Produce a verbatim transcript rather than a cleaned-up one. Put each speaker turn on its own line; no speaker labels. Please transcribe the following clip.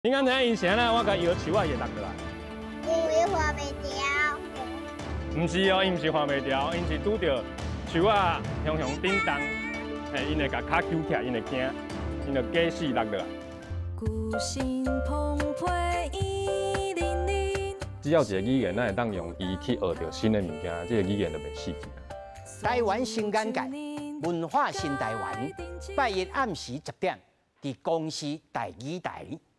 你敢知影因啥呢？我甲摇树仔也落落来。
因为画袂掉。
唔是哦，因唔是画袂掉，因是拄着树仔向向叮当，嘿，因会甲骹揪起来，因会惊，因就假死落落来。
古心澎湃一零零。
只要一个语言，咱会当用伊去学着新的物件，这个语言就袂死去。
台湾新眼界，文化新台湾，拜一暗时十点，伫公司第二台。